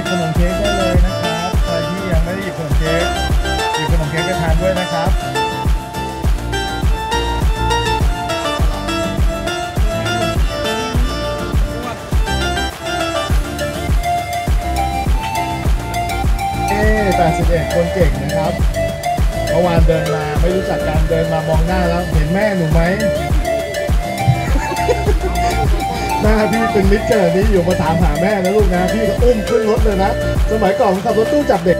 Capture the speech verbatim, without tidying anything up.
ขนมเค้กได้เลยนะครับใครที่ยังไม่ได้หยิบขนมเค้กหยิบขนมเค้กไปทานด้วยนะครับเอ๊แปดสิบเอ็ดคนเก่งนะครับเมื่อวานเดินมาไม่รู้จักการเดินมามองหน้าแล้วเห็นแม่หนูไหม หน้าพี่เป็นมิตรขนาดนี้อยู่มาถามหาแม่นะลูกนะพี่ก็อุ้มขึ้นรถเลยนะสมัยก่อนผมขับรถตู้จับเด็ก